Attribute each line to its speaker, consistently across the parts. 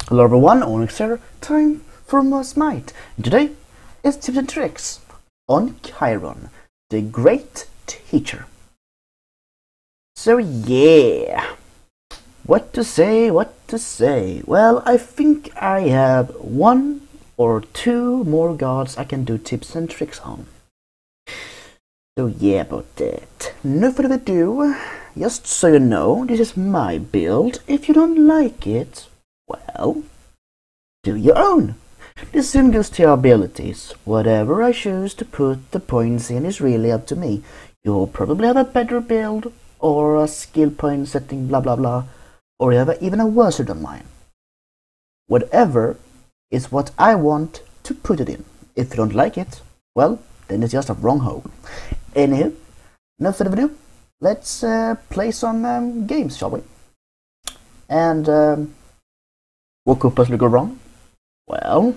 Speaker 1: Hello everyone, Onyx here, time for more Smite, and today is tips and tricks on Chiron, the great teacher. So yeah, what to say, well I think I have one or two more gods I can do tips and tricks on. So yeah, about that, no further ado, just so you know, this is my build. If you don't like it, well, do your own. This soon goes to your abilities. Whatever I choose to put the points in is really up to me. You'll probably have a better build, or a skill point setting blah blah blah, or you have even a worse than mine. Whatever is what I want to put it in. If you don't like it, well, then it's just a wrong hole. Anywho, no further ado, let's play some games, shall we? And what could possibly go wrong? Well,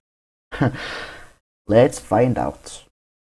Speaker 1: let's find out.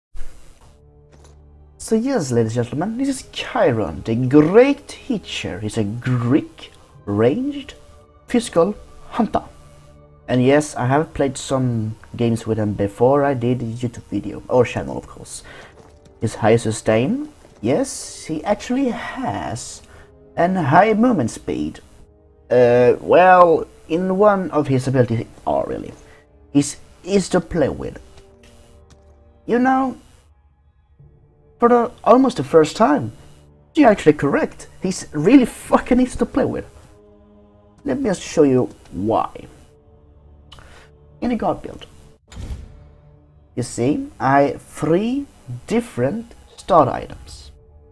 Speaker 1: So yes, ladies and gentlemen, this is Chiron, the great teacher. He's a Greek ranged physical hunter. And yes, I have played some games with him before I did a YouTube video, or channel of course. His high sustain, yes, he actually has an high movement speed. Well, in one of his abilities, really, he's easy to play with. You know, for almost the first time, you're actually correct. He's really fucking easy to play with. Let me just show you why. In the god build, you see, I have 3 different start items.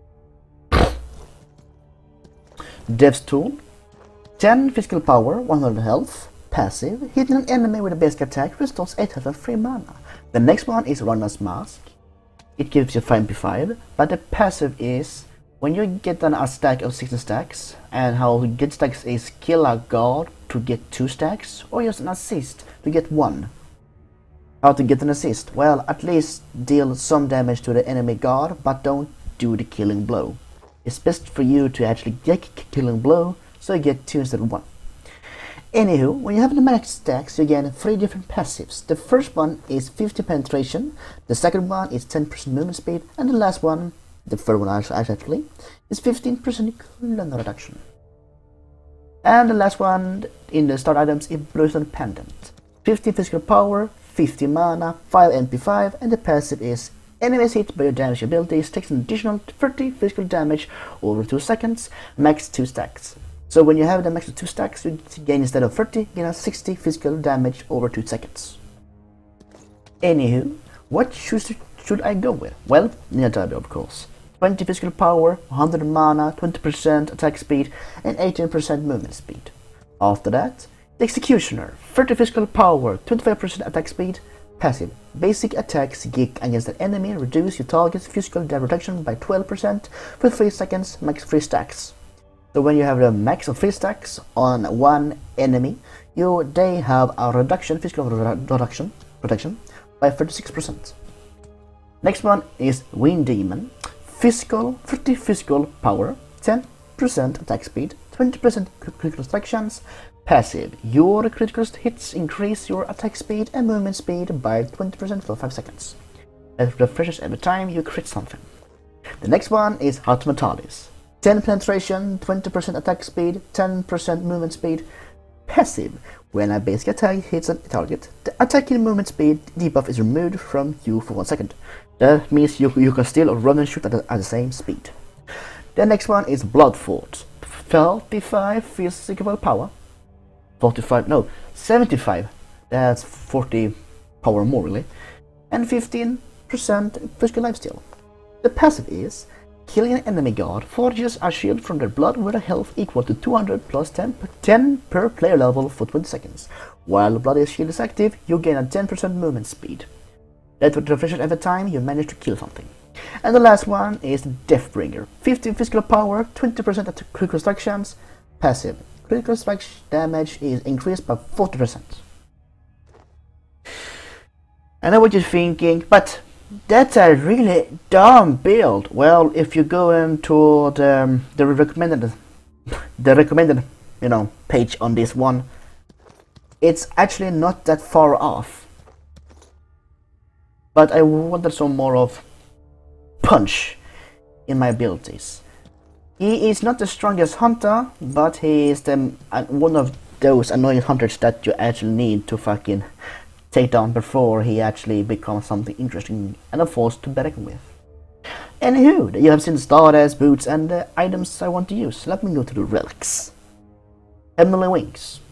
Speaker 1: Dev's Tool, 10 physical power, 100 health, passive, hitting an enemy with a basic attack restores 8 health and 3 mana. The next one is Runner's Mask. It gives you 5/5, but the passive is when you get a stack of 16 stacks, and how to get stacks is kill a god to get 2 stacks, or use an assist to get 1. How to get an assist? Well, at least deal some damage to the enemy god, but don't do the killing blow. It's best for you to actually get killing blow, so you get 2 instead of 1. Anywho, when you have the max stacks, you get 3 different passives. The first one is 50 penetration, the second one is 10% movement speed, and the last one, the third one actually, is 15% cooldown reduction. And the last one in the start items is Bluestone Pendant. 50 physical power, 50 mana, 5 MP5, and the passive is enemies hit by your damage abilities takes an additional 30 physical damage over 2 seconds, max 2 stacks. So when you have the max of 2 stacks, you gain instead of 30, gain a 60 physical damage over 2 seconds. Anywho, what should I go with? Well, Ninja of course. 20 physical power, 100 mana, 20% attack speed, and 18% movement speed. After that, the Executioner, 30 physical power, 25% attack speed, passive. Basic attacks geek against an enemy, reduce your target's physical damage reduction by 12% for 3 seconds, max 3 stacks. So when you have the max of 3 stacks on one enemy, they have a reduction, physical reduction by 36%. Next one is Wind Demon, 30 physical power, 10% attack speed, 20% critical strike chance, passive. Your critical hits increase your attack speed and movement speed by 20% for 5 seconds. It refreshes every time you crit something. The next one is Heart Metalis. 10 penetration, 20% attack speed, 10% movement speed. Passive. When a basic attack hits a target, the attacking movement speed debuff is removed from you for 1 second. That means you can still run and shoot at the same speed. The next one is Blood Fort. 35 physical power. 75. That's 40 power more really. And 15% physical lifesteal. The passive is killing an enemy god forges a shield from their blood with a health equal to 200 plus 10 per player level for 20 seconds. While the bloody shield is active, you gain a 10% movement speed. That would refresh every time you manage to kill something. And the last one is Deathbringer. 15 physical power, 20% critical strike chance, passive. Critical strike damage is increased by 40%. I know what you're thinking, but that's a really dumb build. Well, if you go into the recommended page on this one, it's actually not that far off. But I wanted some more of punch in my abilities. He is not the strongest hunter, but he is one of those annoying hunters that you actually need to fucking take down before he actually becomes something interesting and a force to be reckoned with. Anywho, you have seen the Stardust, boots, and the items I want to use. Let me go to the relics. Heavenly Wings.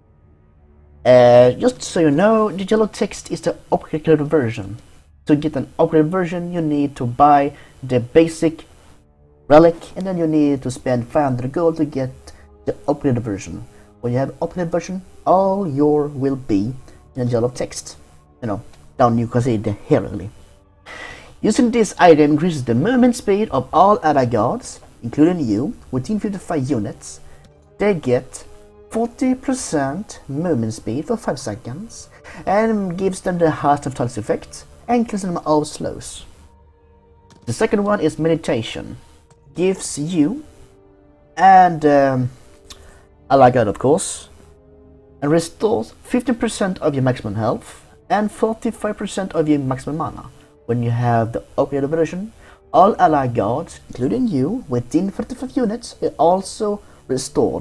Speaker 1: Just so you know, the yellow text is the upgraded version. To get an upgraded version, you need to buy the basic relic, and then you need to spend 500 gold to get the upgraded version. When you have upgraded version, all your will be in yellow text. You know, down you can see the hierarchy. Using this item increases the movement speed of all ally guards, including you, within 55 units. They get 40% movement speed for 5 seconds, and gives them the Heart of Tiles effect, and kills them all slows. The second one is Meditation. Gives you, and ally guard of course, and restores 50% of your maximum health, and 45% of your maximum mana. When you have the upgraded version, all ally guards, including you, within 45 units, are also restored.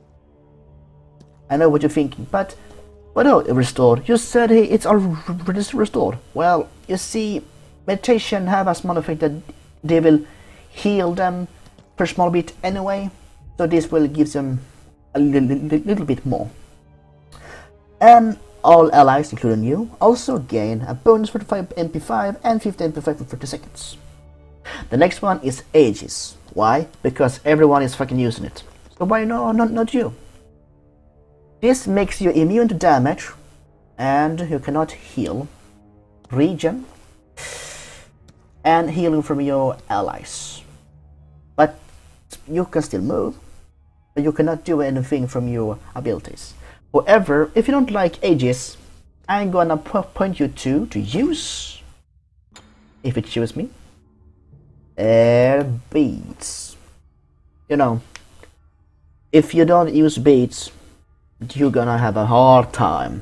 Speaker 1: I know what you're thinking, but what else restored? You said it's already restored. Well, you see, meditation have a small effect that they will heal them for a small bit anyway, so this will give them a little bit more. And all allies, including you, also gain a bonus 45 MP5 and 50 MP5 for 30 seconds. The next one is Aegis. Why? Because everyone is fucking using it. So why not you? This makes you immune to damage, and you cannot heal, regen, and healing from your allies. But you can still move, but you cannot do anything from your abilities. However, if you don't like Aegis, I'm gonna point you to use, if it chooses me, Air Beads. You know, if you don't use beads, you're gonna have a hard time.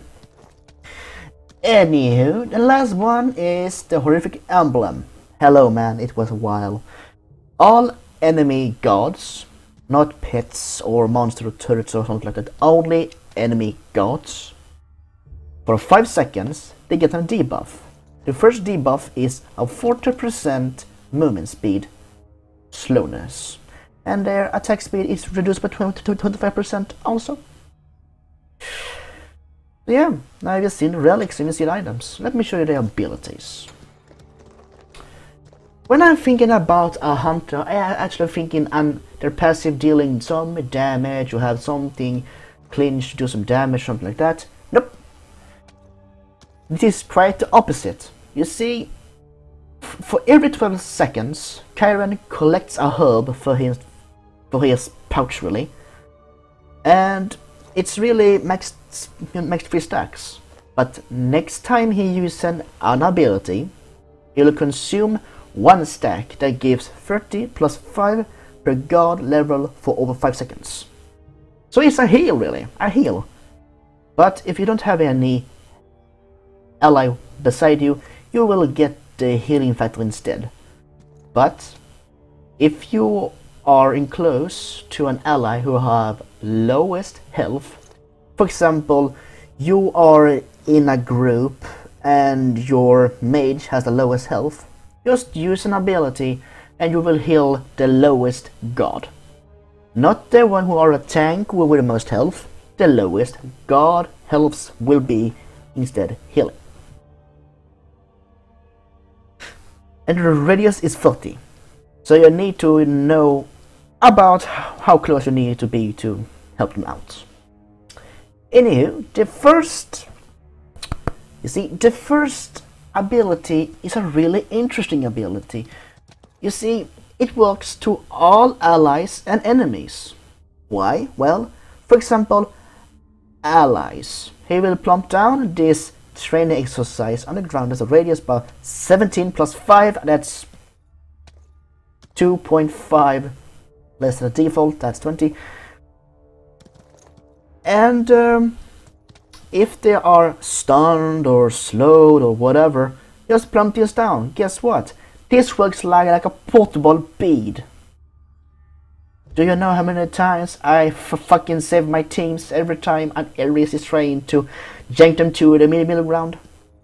Speaker 1: Anywho, the last one is the Horrific Emblem. Hello man, it was a while. All enemy gods, not pets or monster turrets or something like that, only enemy gods. For 5 seconds, they get a debuff. The first debuff is a 40% movement speed slowness, and their attack speed is reduced by 20 to 25% also. Yeah, now you've seen relics and you've seen items. Let me show you their abilities. When I'm thinking about a hunter, I actually thinking their passive dealing some damage, or have something clinch, do some damage, something like that. Nope. This is quite the opposite. You see, for every 12 seconds, Chiron collects a herb for his pouch really, and it's really max 3 stacks. But next time he uses an ability, he'll consume 1 stack that gives 30 plus 5 per guard level for over 5 seconds. So it's a heal really, a heal. But if you don't have any ally beside you, you will get the healing factor instead. But if you are in close to an ally who have lowest health, for example, you are in a group and your mage has the lowest health, just use an ability and you will heal the lowest god. Not the one who are a tank with the most health, the lowest god healths will be instead healing. And the radius is 30, so you need to know about how close you need to be to help them out. Anywho, the first ability is a really interesting ability. You see, it works to all allies and enemies. Why? Well, for example, allies. He will plump down this training exercise on the ground. There's a radius by 17 plus 5, that's 2.5 less than the default, that's 20. And if they are stunned or slowed or whatever, just plump this down. Guess what? This works like a portable bead. Do you know how many times I fucking save my teams every time an Ares is trying to jank them to the middle ground?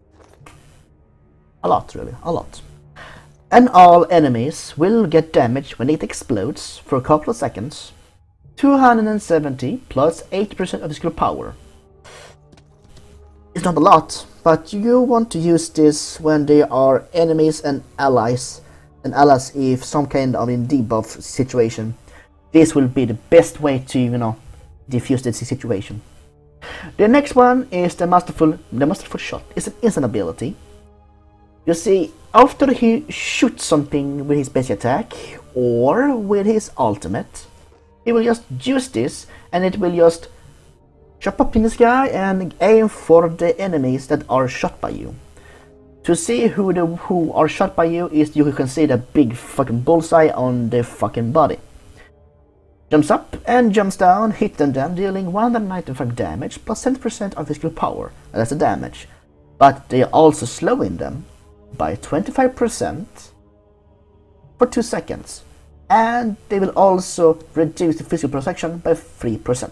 Speaker 1: A lot, really, a lot. And all enemies will get damaged when it explodes for a couple of seconds. 270 plus 80% of the skill power. It's not a lot, but you want to use this when there are enemies and allies if some kind of debuff situation. This will be the best way to, defuse this situation. The next one is the Masterful Shot. It's an instant ability. You see, after he shoots something with his basic attack or with his ultimate, he will just use this and it will just chop up in the sky and aim for the enemies that are shot by you. To see who are shot by you is you can see the big fucking bullseye on the fucking body. Jumps up and jumps down, hitting them, dealing 195 damage plus 70% of physical power. That's the damage. But they are also slowing them by 25% for 2 seconds. And they will also reduce the physical protection by 3%.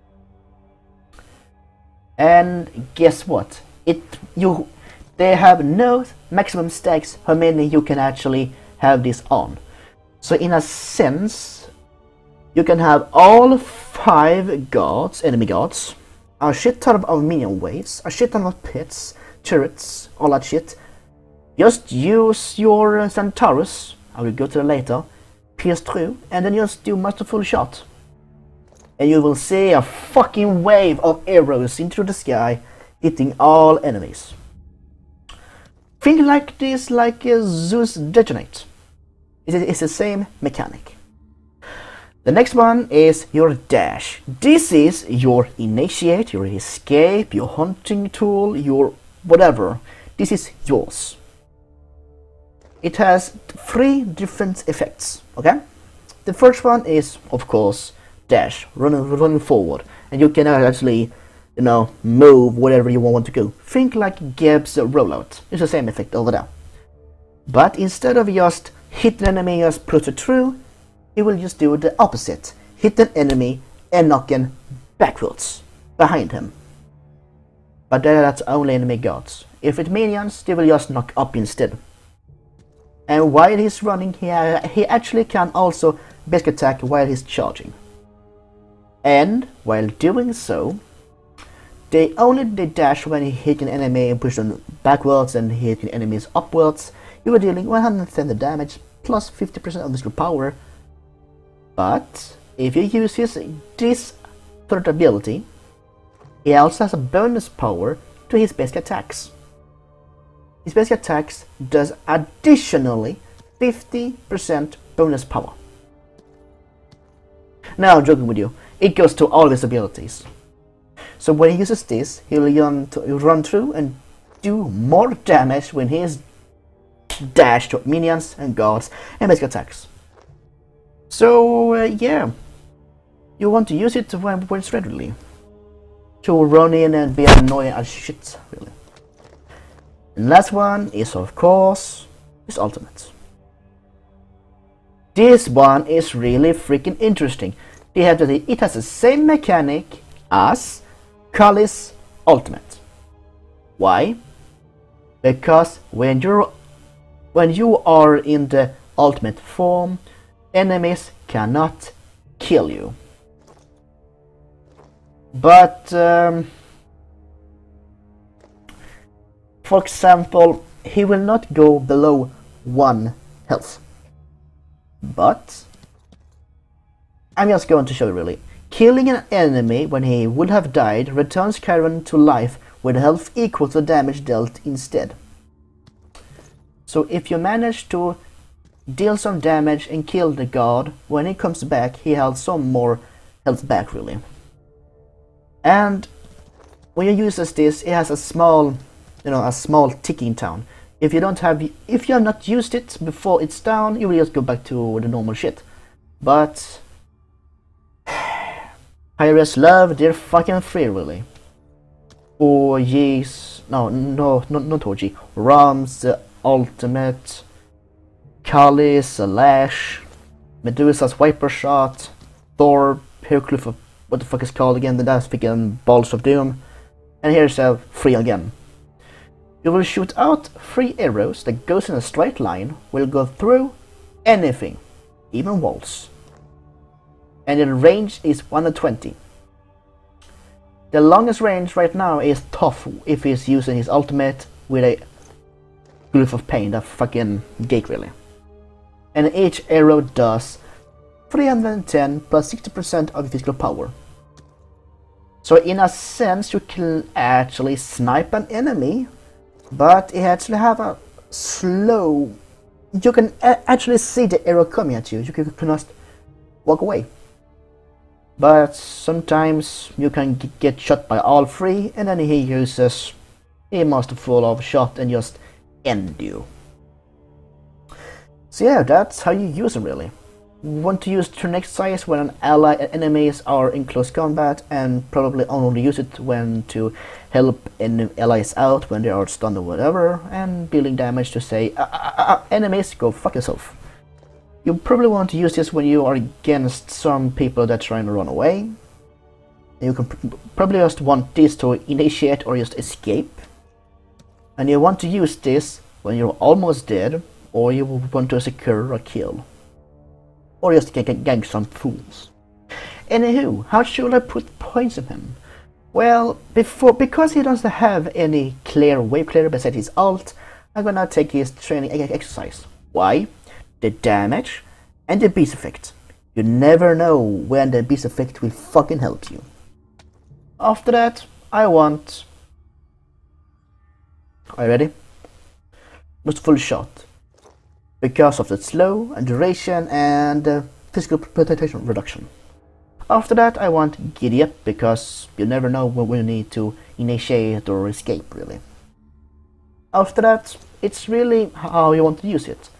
Speaker 1: And guess what? They have no maximum stacks how many you can actually have this on. So in a sense, you can have all 5 gods, enemy gods, a shit ton of minion waves, a shit ton of pits, turrets, all that shit. Just use your Centaurus, I will go to that later, pierce through, and then just do Masterful Shot. And you will see a fucking wave of arrows into the sky, hitting all enemies. Think like this, like Zeus Detonate. It's the same mechanic. The next one is your dash. This is your initiate, your escape, your hunting tool, your whatever. This is yours. It has 3 different effects, okay? The first one is, of course, dash, running forward. And you can actually, move whatever you want to go. Think like Geb's rollout. It's the same effect over there. But instead of just hit an enemy, just push it through, he will just do the opposite. Hit an enemy and knock him backwards, behind him. But that's only enemy gods. If it's minions, they will just knock up instead. And while he's running, he actually can also basic attack while he's charging. And while doing so, they dash when he hit an enemy and push them backwards and hitting enemies upwards. You are dealing 110 damage plus 50% of the skill power. But if you use this third ability, he also has a bonus power to his basic attacks. His basic attacks does additionally 50% bonus power. Now I'm joking with you, it goes to all his abilities. So when he uses this, he'll run through and do more damage when he is dashed to minions and gods and basic attacks. So yeah, you want to use it when it's readily. To run in and be annoying as shit, really. And last one is, of course, his ultimate. This one is really freaking interesting. It has the same mechanic as Kali's ultimate. Why? Because when you are in the ultimate form, enemies cannot kill you. But for example, he will not go below 1 health. But I'm just going to show you really. Killing an enemy when he would have died returns Chiron to life with health equal to the damage dealt instead. So if you manage to deal some damage and kill the god, when he comes back he has some more health back really. And when you use this, it has a small ticking town. If you have not used it before it's down, you will just go back to the normal shit. But pirates love their fucking free really. OG's, not OG, Ram's ultimate, Kali's Slash, Medusa's Viper Shot, Thor, Hercules, what the fuck is called again, the last freaking Balls of Doom, and here's a 3 again. You will shoot out 3 arrows that goes in a straight line, will go through anything, even walls. And the range is 120. The longest range right now is Toph if he's using his ultimate with a Glyph of Pain, that fucking gate really. And each arrow does 310 plus 60% of physical power. So in a sense you can actually snipe an enemy, but it actually have a slow... You can actually see the arrow coming at you, you can just walk away. But sometimes you can get shot by all 3 and then he uses a masterful of shot and just end you. So yeah, that's how you use them really. You want to use turn exercise when an ally and enemies are in close combat, and probably only use it when to help allies out when they are stunned or whatever, and dealing damage to say enemies, go fuck yourself. You probably want to use this when you are against some people that are trying to run away. You can probably just want this to initiate or just escape. And you want to use this when you're almost dead, or you want to secure a kill. Or just gang some fools. Anywho, how should I put points on him? Well, because he doesn't have any clear wave clear besides his ult, I'm gonna take his training exercise. Why? The damage and the beast effect. You never know when the beast effect will fucking help you. After that, I want... Are you ready? Full shot. Because of the slow and duration and physical protection reduction. After that, I want Giddy Up, because you never know when you need to initiate or escape really. After that, it's really how you want to use it.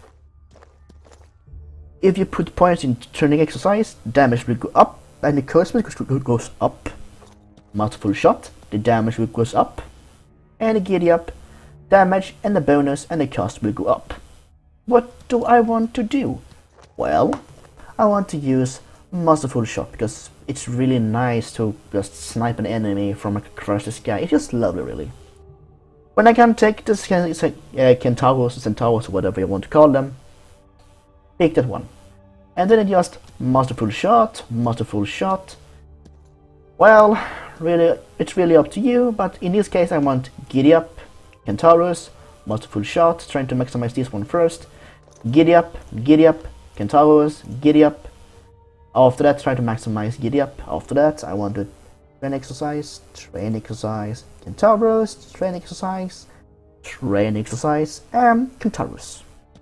Speaker 1: If you put points in turning exercise, damage will go up and the curse goes up. Multiple shot, the damage will goes up. And the Giddy Up, damage and the bonus and the cost will go up. What do I want to do? Well, I want to use Masterful Shot because it's really nice to just snipe an enemy from across the sky. It's just lovely really. When I can take this Centauros, Centaurs, whatever you want to call them, pick that one. And then it just Masterful Shot, Masterful Shot. Well, really, it's really up to you, but in this case I want Giddy Up, Centaurus, Masterful Shot, trying to maximize this one first. Giddy Up, Centaurus, Giddy Up. After that, try to maximize Giddy Up. After that, I want to train exercise, Centaurus, train exercise, and Centaurus.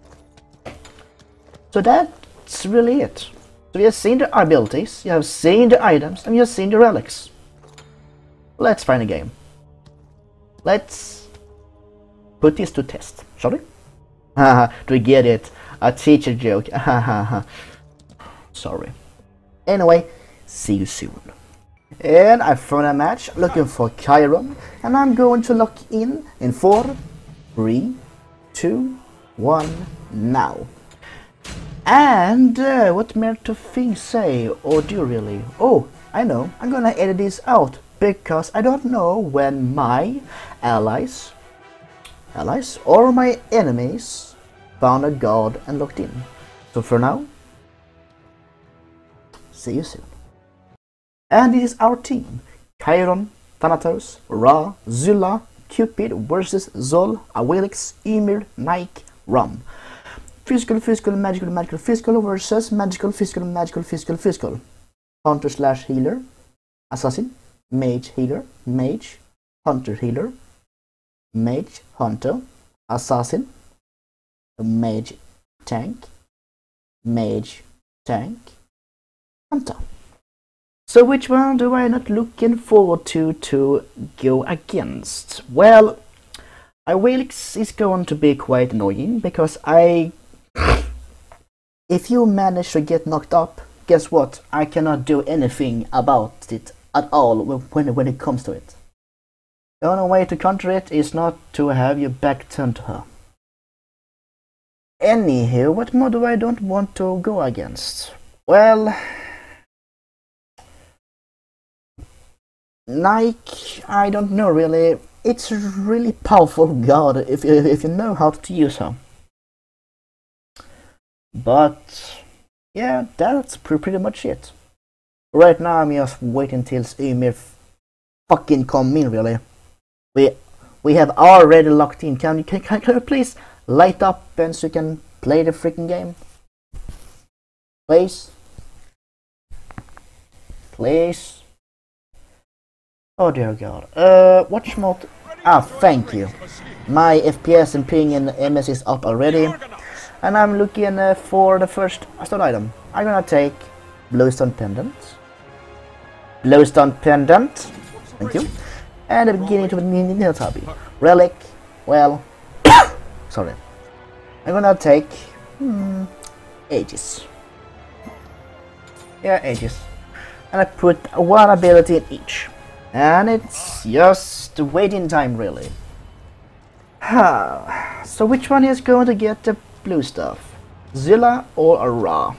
Speaker 1: So that's really it. So you have seen the abilities, you have seen the items, and you have seen the relics. Let's find a game. Let's put this to test, shall we? Haha, do you get it? A teacher joke. Haha. Sorry. Anyway, see you soon. And I found a match looking for Chiron, and I'm going to lock in 4, 3, 2, 1, now. And what more to think, say, or do really? Oh, I know, I'm gonna edit this out, because I don't know when my allies or my enemies found a god and locked in. So for now, see you soon. And this is our team: Chiron, Thanatos, Ra, Zylla, Cupid versus Zol, Awilix, Ymir, Nike, Ram. Physical, magical, physical versus magical, physical. Hunter / healer, assassin, mage, healer, mage, hunter, healer, mage, hunter, assassin, mage, tank, hunter. So which one do I not looking forward to go against? Well, Awilix is going to be quite annoying, because if you manage to get knocked up, guess what? I cannot do anything about it at all when it comes to it. The only way to counter it is not to have your back turned to her. Anywho, what mod do I don't want to go against? Well, Nike, I don't know really. It's a really powerful god if you know how to use her. But yeah, that's pretty much it. Right now I'm just waiting till Ymir fucking come in really. We have already locked in. Can you please light up and so you can play the freaking game? Please? Please? Oh dear god. Watch mode. Ah, thank you. My FPS and ping in MS is up already. And I'm looking for the first stone item. I'm gonna take Bluestone Pendant. Bluestone Pendant. Thank you. And the beginning to the Minotaur. Relic. Well, sorry. I'm gonna take Aegis. Yeah, Aegis. And I put one ability in each. And it's just waiting time really. So which one is going to get the blue stuff? Zilla or Ra?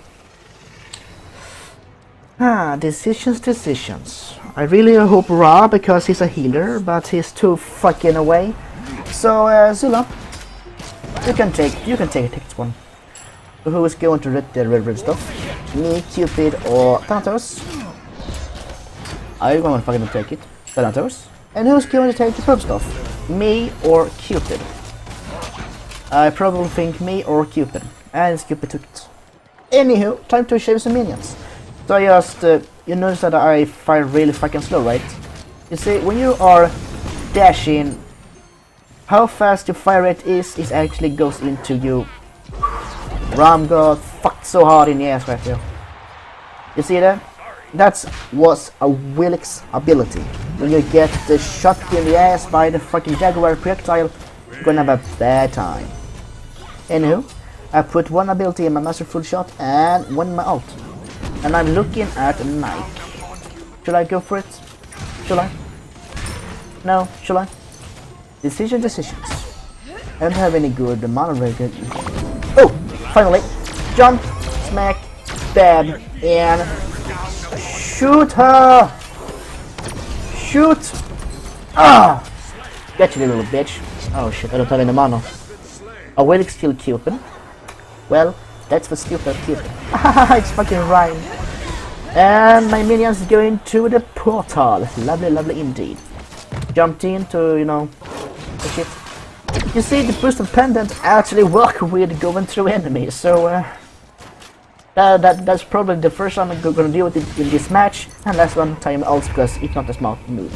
Speaker 1: Decisions. I really hope Ra because he's a healer, but he's too fucking away. So Zilla, you can take this one. So who is going to get the red stuff? Me, Cupid, or Thanatos? I'm gonna fucking take it. Thanatos. And who's going to take the purple stuff? Me or Cupid? I probably think me or Cupid. And Cupid took it. Anywho, time to shave some minions. So I just, you notice that I fire really fucking slow, right? You see, when you are dashing, how fast your fire rate is actually goes into you. Ram got fucked so hard in the ass right there. You see that? That was a Wilix ability. When you get the shot in the ass by the fucking Jaguar projectile, you're gonna have a bad time. Anywho, I put one ability in my masterful shot and one in my ult. And I'm looking at a knight. Should I go for it? Should I? No, should I? Decisions. I don't have any good mana rate. Oh, finally! Jump, smack, stab, and shoot her! Shoot! Ah! Get you, little bitch. Oh shit, I don't have any mana. A Wilix still Cupid. Well, that's for stupid Cupid. It's fucking right. And my minions going to the portal. Lovely, lovely indeed. Jumped into, you know, the shit. You see, the boost of pendant actually work with going through enemies, so that's probably the first time I'm gonna deal with it in this match, and last one time also because it's not a smart move.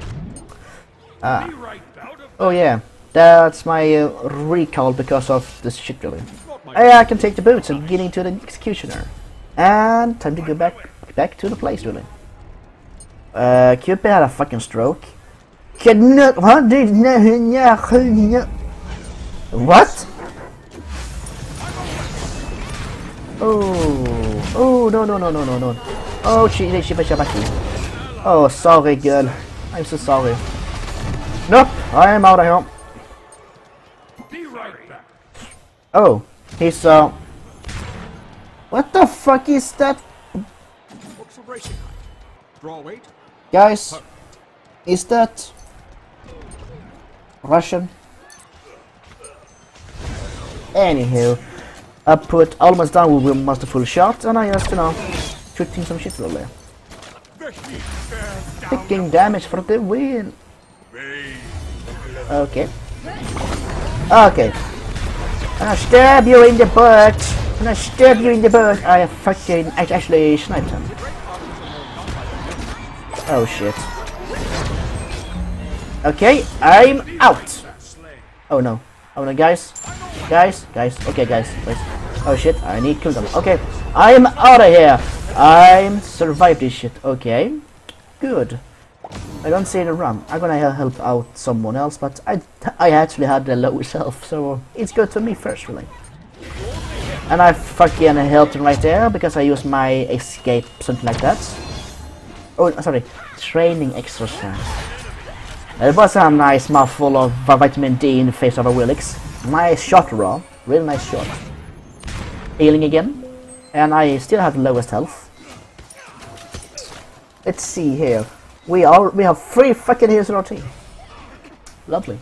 Speaker 1: Oh yeah, that's my recall because of this shit really. I can take the boots and get into the executioner. And time to go back to the place really. Cupid had a fucking stroke. What? Oh no. Oh shit. Oh sorry girl. I'm so sorry. Nope, I am out of here. Oh, he's what the fuck is that? Guys, is that Russian? Anywho, I put almost down with masterful shot and I just, you know, shooting some shit really. Taking damage for the win. Okay. Okay. I'm gonna stab you in the butt. I'm gonna stab you in the butt. I fucking actually sniped him. Oh shit. Okay, I'm out. Oh no. Oh no, guys. Okay, guys. Please. Oh shit, I need kill them. Okay, I'm out of here. I'm survived this shit. Okay, good. I don't see the run. I'm gonna help out someone else, but I actually had the low self, so it's good to me first, really. And I fucking helped him right there because I used my escape, something like that. Oh, sorry, training exercise. It was a nice mouthful of vitamin D in the face of a Willix. Nice shot, Raw. Really nice shot. Healing again. And I still have the lowest health. Let's see here. We have 3 fucking heroes in our team. Lovely.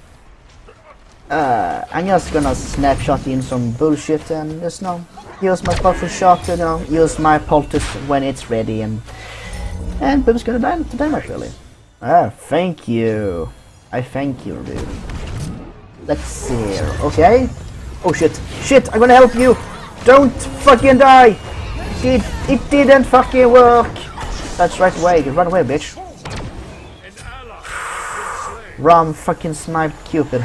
Speaker 1: I'm just gonna snapshot in some bullshit and just use my powerful shot to use my poultice when it's ready, and Boom's gonna die to damage really. Thank you. I thank you, dude. Let's see here. Okay. Oh shit. Shit, I'm gonna help you. Don't fucking die. It didn't fucking work. That's right away. Run away, bitch. Ram fucking sniped Cupid.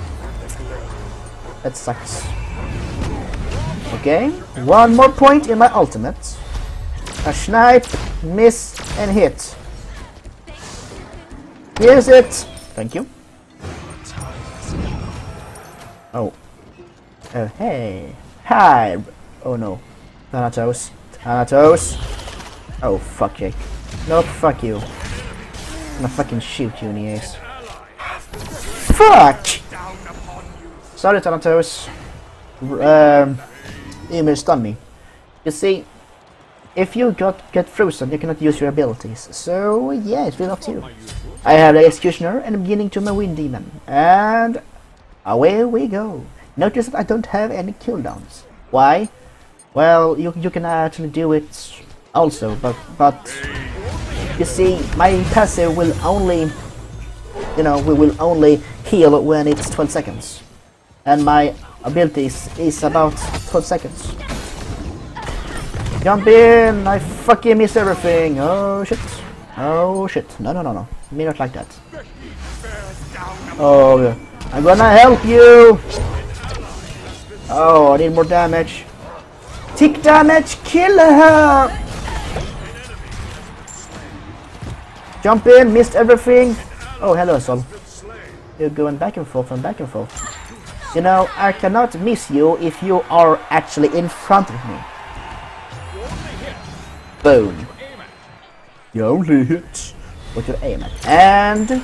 Speaker 1: That sucks. Okay, 1 more point in my ultimate. A snipe, miss, and hit. Here's it. Thank you. Oh. Oh, hey. Hi. Oh no. Thanatos. Thanatos. Oh, fuck you. Nope, fuck you. I'm gonna fucking shoot you in the ace. Fuck! Sorry, Thanatos. Ymir stunned me. You see, if you get frozen, you cannot use your abilities. So, yeah, it's really up to you. I have the Executioner and I'm beginning to my Wind Demon. And away we go. Notice that I don't have any cooldowns. Why? Well, you can actually do it also, but you see, my passive will only, we will only heal when it's 12 seconds. And my abilities is about 12 seconds. Jump in! I fucking miss everything! Oh shit! Oh shit! No. Me not like that. Oh, I'm gonna help you! Oh, I need more damage. Tick damage! Kill her! Jump in! Missed everything! Oh, hello, Sol. You're going back and forth and back and forth. You know, I cannot miss you if you are actually in front of me. Boom. You only hit what you aim at. And...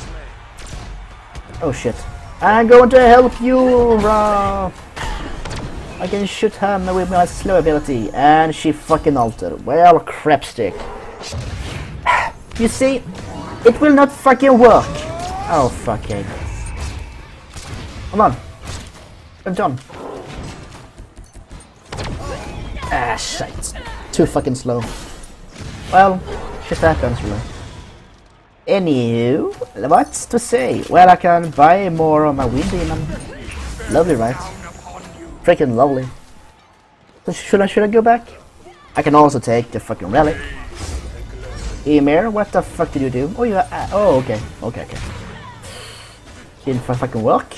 Speaker 1: oh shit. I'm going to help you, Ra. I can shoot her with my slow ability. And she fucking altered. Well, crapstick. You see, it will not fucking work. Oh, fucking. Come on. I'm done. Ah, shit. Too fucking slow. Well, shit happens, really. Anywho, what's to say? Well, I can buy more on my Wind Demon. Lovely, right? Freaking lovely. So should I go back? I can also take the fucking relic. Ymir, what the fuck did you do? Oh, you oh, okay. Okay. Didn't fucking work.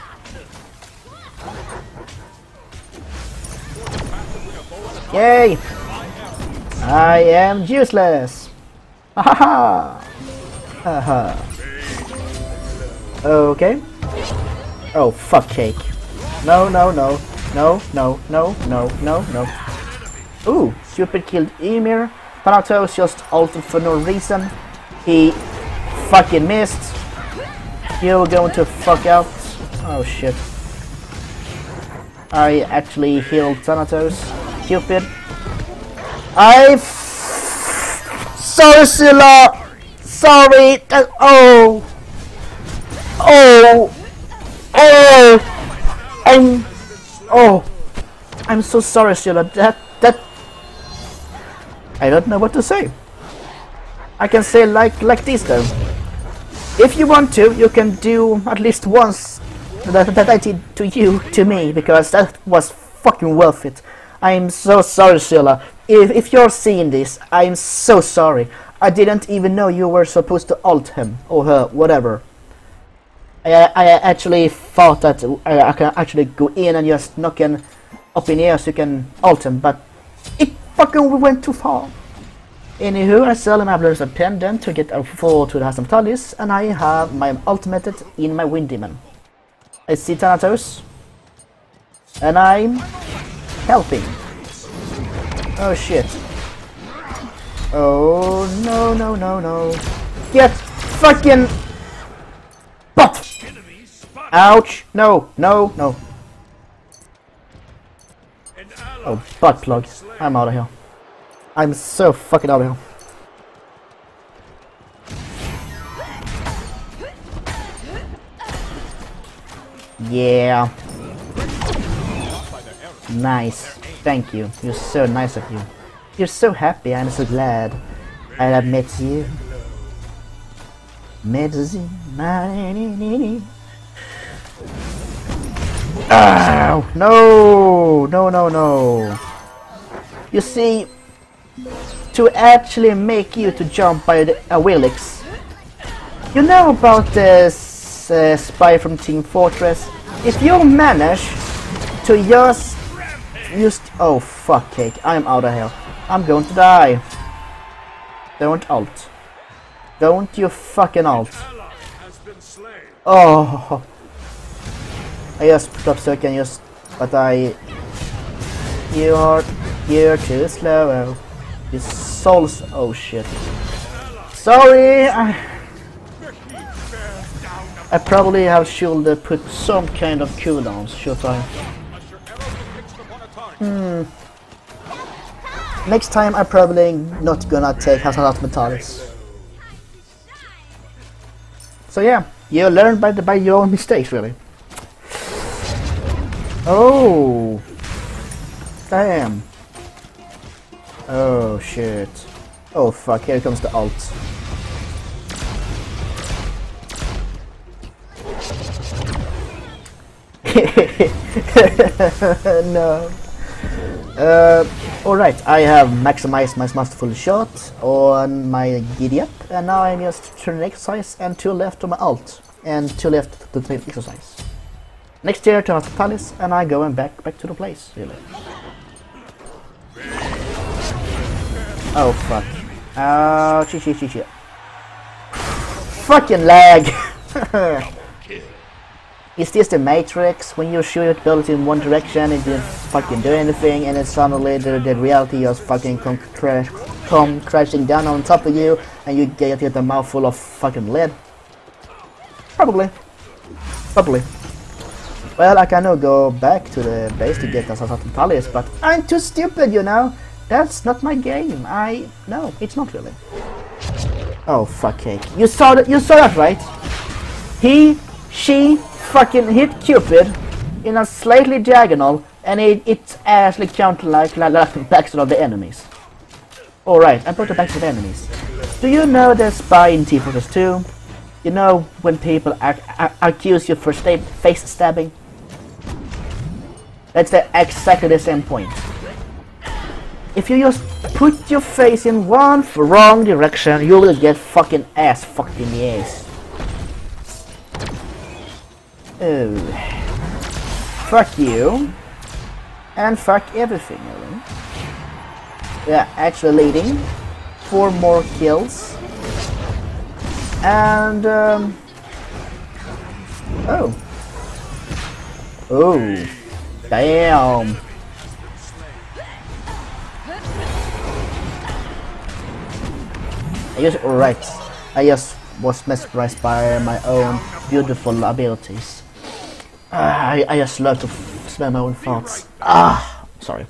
Speaker 1: Yay! I am useless! Haha! Haha! Okay. Oh, fuck cake. No. Ooh, Cupid killed Ymir. Thanatos just ulted for no reason. He fucking missed. You're going to fuck out. Oh shit. I actually healed Thanatos. Cupid. Sorry, Scylla! Sorry! Oh! I'm so sorry, Scylla. That I don't know what to say. I can say like this though. If you want to, you can do at least once that I did to you, to me, because that was fucking worth it. I'm so sorry, Scylla. If you're seeing this, I'm so sorry. I didn't even know you were supposed to ult him, or her, whatever. I actually thought that I can actually go in and just knock him up in the air so you can ult him, but it fucking went too far. Anywho, I sell my Blurs of Pendant to get a 4 to the House of Talis, and I have my ultimate in my Wind Demon. I see Thanatos, and I'm helping. Oh shit. Oh no. Get fucking Ouch! No, no, no. Oh, butt plug. I'm out of here. I'm so fucking out of here. Yeah. Nice. Thank you. You're so nice of you. You're so happy. I'm so glad I have met you. Ow! No! No, no, no. You see, to actually make you to jump by the Wilix, you know about this spy from Team Fortress? If you manage to just oh fuck cake, I'm out of here. I'm going to die. Don't ult. Don't you fucking ult. Oh, I just stopped so I can just, but you're too slow. You souls. Oh shit. Sorry. I probably should put some kind of cooldowns, should I? Next time I'm probably not gonna take Hazard Metalis. So yeah, you learn by your own mistakes, really. Oh, damn. Oh shit. Oh fuck, here comes the ult. No. Alright, I have maximized my masterful shot on my giddy up, and now I'm just turning exercise and 2 left on my ult, and 2 left to take exercise. Next year to Palace, and I going back to the place, really. Oh fuck. Oh, shit. Fucking lag! Is this the Matrix? When you shoot bullets in one direction, it didn't fucking do anything, and then suddenly the reality just fucking come crashing down on top of you, and you get a mouthful of fucking lead? Probably. Well, I can now go back to the base to get Assassin Palace, but I'm too stupid, you know? That's not my game. No, it's not really. Oh, fuck cake. You saw that, right? She fucking hit Cupid in a slightly diagonal, and it actually counted like the backs of the enemies. Alright, I put the backs of the enemies. Do you know the spy in Team Fortress 2? You know when people accuse you for face stabbing? That's exactly the same point. If you just put your face in one wrong direction, you will get fucking ass fucked in the ass. Oh. Fuck you. And fuck everything, really. Yeah, actually leading. 4 more kills. And, oh. Oh. Damn. I just was mesmerized by my own beautiful abilities. I just love to smell my own thoughts. Sorry.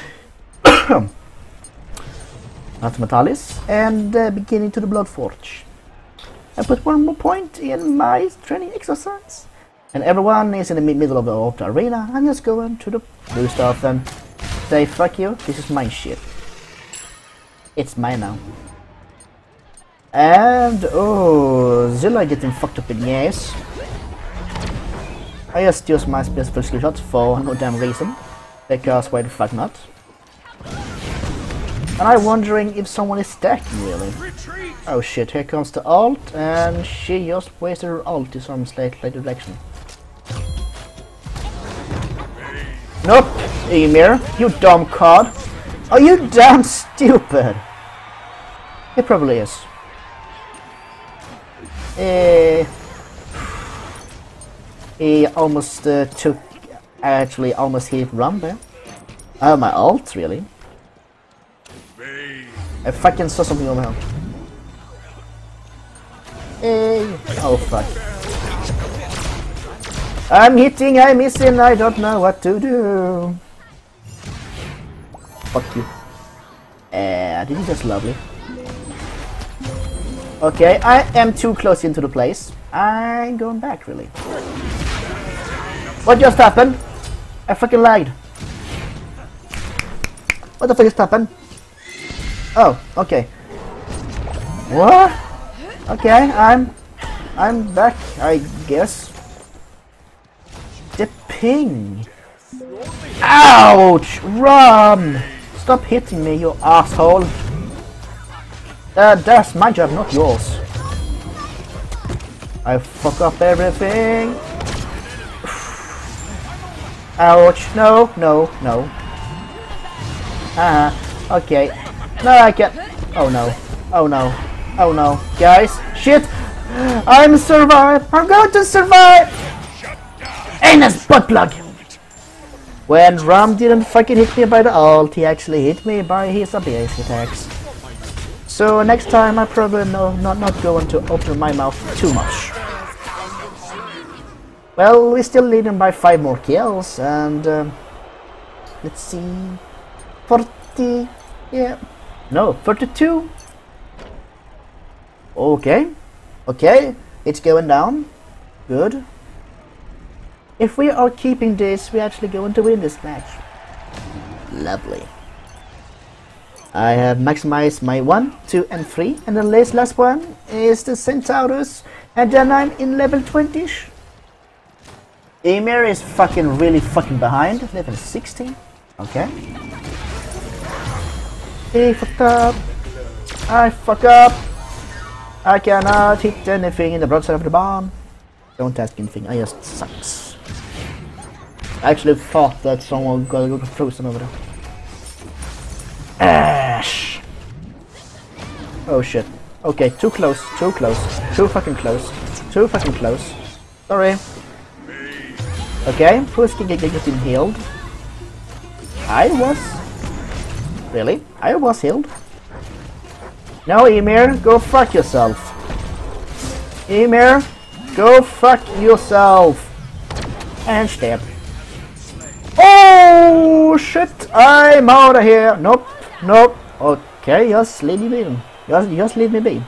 Speaker 1: Mathematalis, and beginning to the Bloodforge. I put 1 more point in my training exercise, and everyone is in the middle of the arena. I'm just going to the blue stuff and say, fuck you, this is my shit. It's mine now. And oh, Zilla getting fucked up in the ass. I just use my special skill shots for no damn reason, because why the fuck not? And I'm wondering if someone is stacking, really. Oh shit, here comes the ult, and she just wasted her ult in some slightly direction. Nope, Ymir, you dumb cod. Are you damn stupid? It probably is. He almost almost hit run there. Oh, my ult, really? I fucking saw something over here. Hey. Oh fuck. I'm hitting, I'm missing, I don't know what to do. Fuck you. This is just lovely. Okay, I am too close into the place. I'm going back, really. What just happened? I fucking lied. What the fuck just happened? Oh, okay. What? Okay, I'm back, I guess. The ping. Ouch! Run! Stop hitting me, you asshole. That's my job, not yours. I fuck up everything. Ouch! No, no, no. Okay. No, I can't. Oh no. Oh no. Oh no. Guys, shit! I'm survive! I'm going to survive! Anus butt plug! When Ram didn't fucking hit me by the ult, he actually hit me by his basic attacks. So next time I probably not going to open my mouth too much. Well, we're still leading by 5 more kills, and let's see, 40, yeah, no, 42. Okay, okay, it's going down, good. If we are keeping this, we're actually going to win this match. Lovely. I have maximized my 1, 2 and 3, and the last one is the Centaurus, and then I'm in level 20-ish. Emir is fucking really fucking behind, level 16. Okay. He fucked up. I fuck up. I cannot hit anything in the broadside of the bomb. Don't ask anything, I just sucks. I actually thought that someone got frozen over there. Ash! Oh shit. Okay, too close, too close, too fucking close, too fucking close. Sorry. Okay, who's getting healed? I was. Really? I was healed. No, Emir, go fuck yourself. Emir, go fuck yourself. And stab. Oh shit! I'm out of here. Nope, nope. Okay, just leave me be. Just leave me be.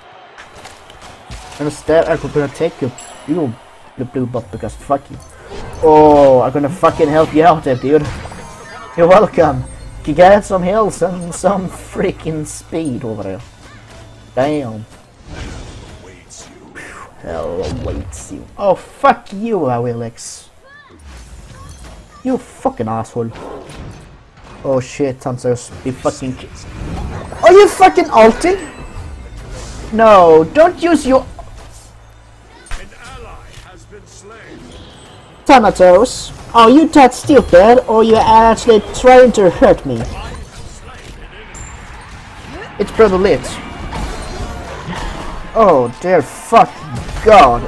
Speaker 1: Instead, I'm gonna take you, the blue butt, because fuck you. Oh, I'm gonna fucking help you out there, dude. You're welcome. You get some heals and some freaking speed over there. Damn. Hell awaits you. Oh, fuck you, Awilix. You fucking asshole. Oh shit, Tanzers, be fucking. Are you fucking ulting? No, don't use your. Thanatos, are you that stupid, or you actually trying to hurt me? It's probably it. Oh dear fucking god.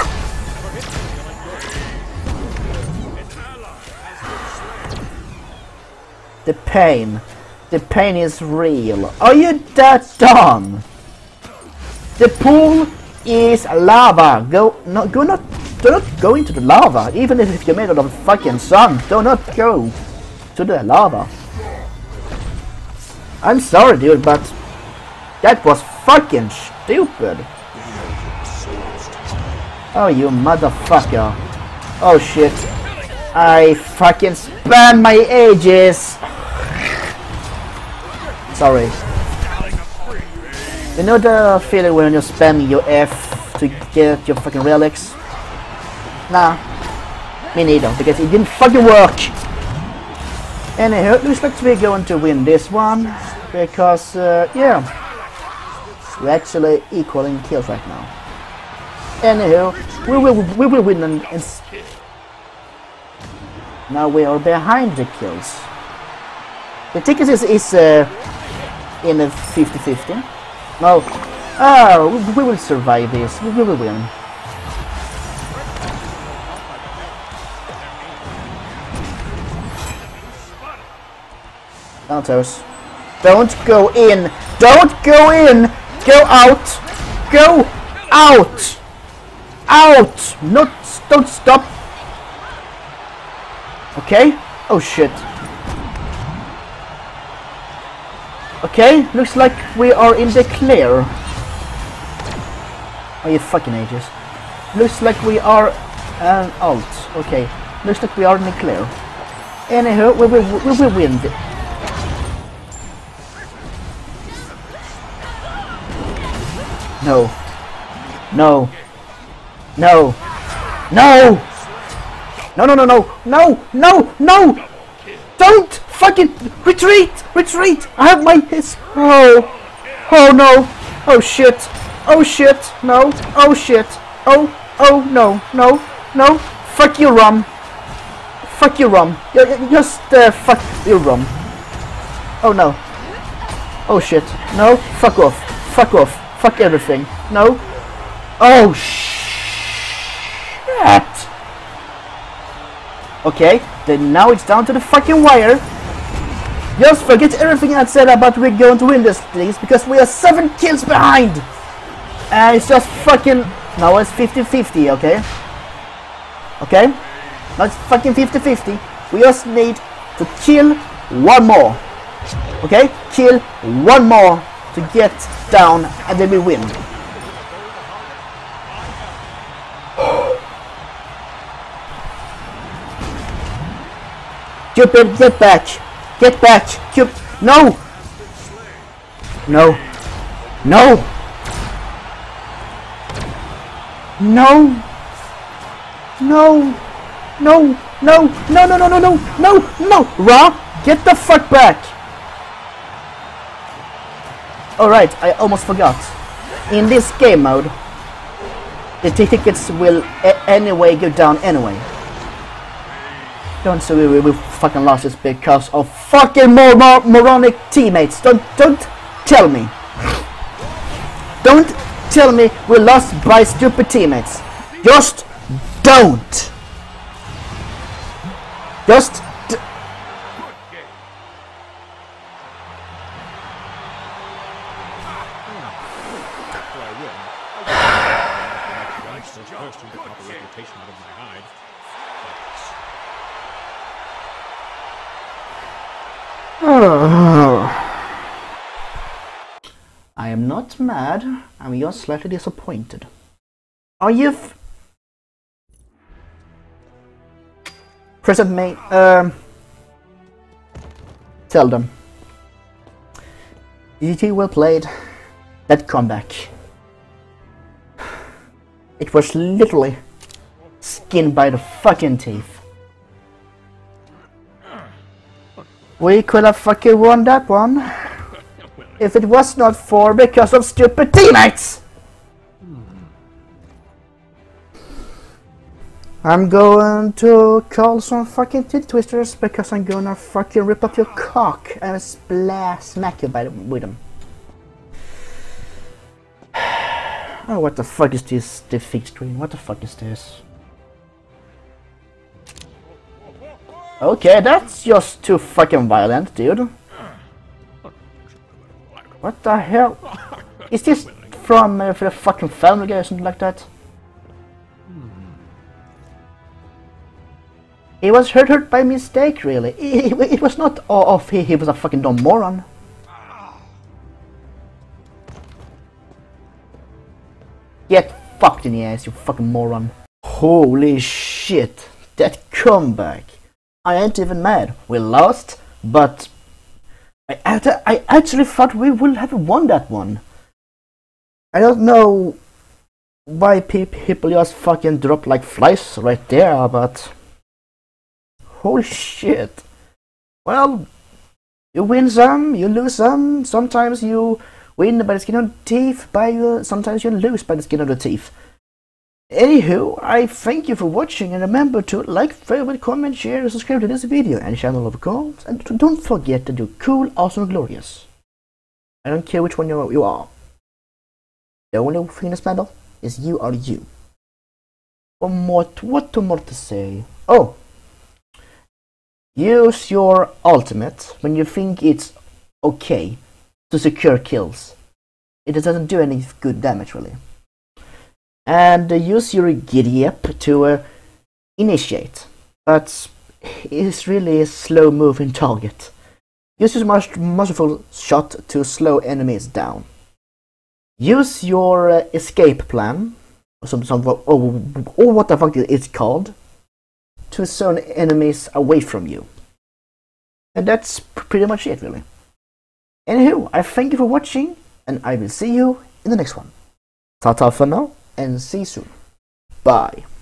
Speaker 1: The pain is real. Are you that dumb? The pool is lava. Do not go into the lava. Even if you're made out of fucking sun, do not go to the lava. I'm sorry, dude, but that was fucking stupid. Oh, you motherfucker. Oh shit. I fucking spam my ages. Sorry. You know the feeling when you're spamming your F to get your fucking relics? Nah, me neither, because it didn't fucking work. Anyhow, it looks like we're going to win this one, because, yeah, we're actually equaling kills right now. Anyhow, we will win and now we are behind the kills. The ticket is in a 50-50. No, we will survive this. We will win. Thanatos, don't go in. Don't go in. Go out. Go out. Out. Not. Don't stop. Okay. Oh shit. Okay, looks like we are in the clear. Oh, you fucking ages. Looks like we are an alt. Okay, looks like we are in the clear. Anywho, we will win. No. No. No. No! No, no, no, no! No! No! No! Don't! Fucking retreat! Retreat! I have my hits. Oh! Oh no! Oh shit! Oh shit! No! Oh shit! Oh! Oh no! No! No! Fuck you, Rum! Fuck you, Rum! Just fuck you, Rum! Oh no! Oh shit! No! Fuck off! Fuck off! Fuck everything! No! Oh shit! Okay, then now it's down to the fucking wire. Just forget everything I said about we're going to win this, please, because we are 7 kills behind. And it's just fucking... Now it's 50-50, okay? Okay? Now it's fucking 50-50. We just need to kill one more. Okay? Kill one more to get down and then we win. Cupid, get back! Get back! Cupid, no! No! No! No! No! No! No! No! No! No! No! No! No! No! Ra, get the fuck back! Alright, I almost forgot. In this game mode, the tickets will anyway go down anyway. Don't say we fucking lost this because of fucking moronic teammates. Don't tell me. Don't tell me we lost by stupid teammates. Just don't. Just I am not mad, I'm just slightly disappointed. Are you present me, tell them. GG, well played. That comeback. It was literally skin by the fucking teeth. We could have fucking won that one if it was not for because of stupid teammates. I'm going to call some fucking tit twisters because I'm gonna fucking rip up your cock and smack you with them. Oh, what the fuck is this defeat screen? What the fuck is this? Okay, that's just too fucking violent, dude. What the hell? Is this from the fucking Family Guy or something like that? He was hurt by mistake, really. It was not off. He was a fucking dumb moron. Get fucked in the ass, you fucking moron. Holy shit, that comeback. I ain't even mad. We lost, but I actually thought we would have won that one. I don't know why people just fucking drop like flies right there, but holy shit. Well, you win some, you lose some. Sometimes you win by the skin of the teeth, sometimes you lose by the skin of the teeth. Anywho, I thank you for watching and remember to like, favorite, comment, share and subscribe to this video and channel of course, and don't forget that you're cool, awesome, glorious. I don't care which one you are. The only thing that's matter is you are you. What more to say? Oh! Use your ultimate when you think it's okay to secure kills. It doesn't do any good damage really. And use your giddy up to initiate. But is really a slow moving target. Use your masterful shot to slow enemies down. Use your escape plan, or what the fuck it's called, to zone enemies away from you. And that's pretty much it, really. Anywho, I thank you for watching, and I will see you in the next one. Ta-ta for now, and see you soon. Bye.